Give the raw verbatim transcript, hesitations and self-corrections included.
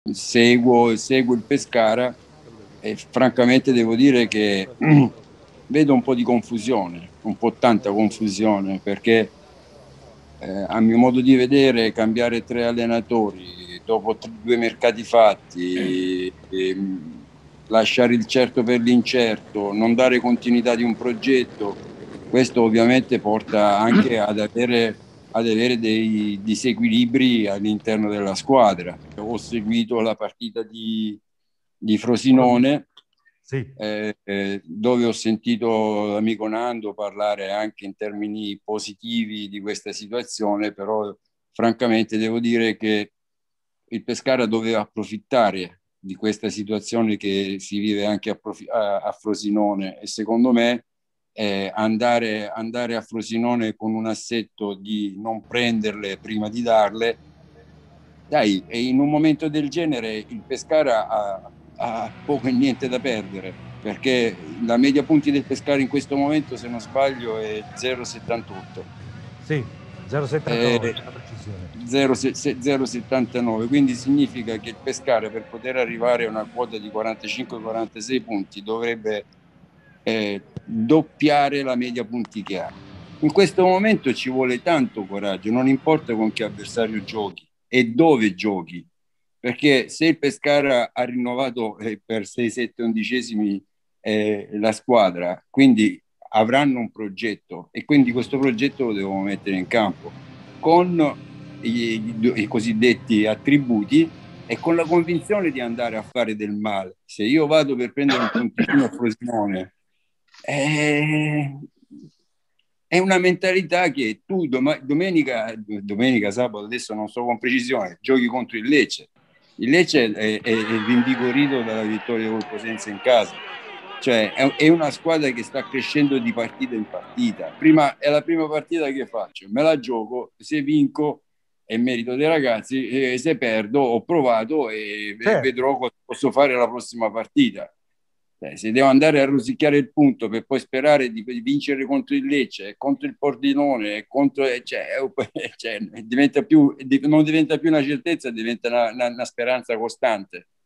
seguo, seguo il Pescara e francamente devo dire che vedo un po' di confusione, un po' tanta confusione, perché eh, a mio modo di vedere cambiare tre allenatori dopo tre- due mercati fatti, ehm, lasciare il certo per l'incerto, non dare continuità di un progetto, questo ovviamente porta anche ad avere, ad avere dei disequilibri all'interno della squadra. Ho seguito la partita di, di Frosinone, Sì, eh, eh, dove ho sentito l'amico Nando parlare anche in termini positivi di questa situazione, però francamente devo dire che il Pescara doveva approfittare di questa situazione che si vive anche a, Profi- a- a Frosinone, e secondo me eh, andare, andare a Frosinone con un assetto di non prenderle prima di darle, dai, e in un momento del genere il Pescara ha, ha poco e niente da perdere, perché la media punti del Pescara in questo momento, se non sbaglio, è zero virgola settantotto. sì, zero virgola settantanove Eh, per la precisione. zero virgola settantanove, quindi significa che il Pescara, per poter arrivare a una quota di quarantacinque quarantasei punti, dovrebbe eh, doppiare la media punti che ha. In questo momento ci vuole tanto coraggio, non importa con che avversario giochi e dove giochi, perché se il Pescara ha rinnovato eh, per sei sette undicesimi eh, la squadra, quindi avranno un progetto, e quindi questo progetto lo devono mettere in campo con i, i cosiddetti attributi e con la convinzione di andare a fare del male. Se io vado per prendere un punticino a Frosinone, eh, è una mentalità che tu dom- domenica, domenica, sabato, adesso non so con precisione, giochi contro il Lecce. Il Lecce è, è, è rinvigorito dalla vittoria col Cosenza in casa. Cioè è, è una squadra che sta crescendo di partita in partita. Prima, è la prima partita che faccio, me la gioco, se vinco è merito dei ragazzi, e se perdo ho provato e, e Certo, vedrò cosa posso fare la prossima partita. Eh, se devo andare a rosicchiare il punto per poi sperare di, di vincere contro il Lecce, contro il Pordenone, contro, eh, cioè, eh, cioè, diventa più, non diventa più una certezza, diventa una, una, una speranza costante.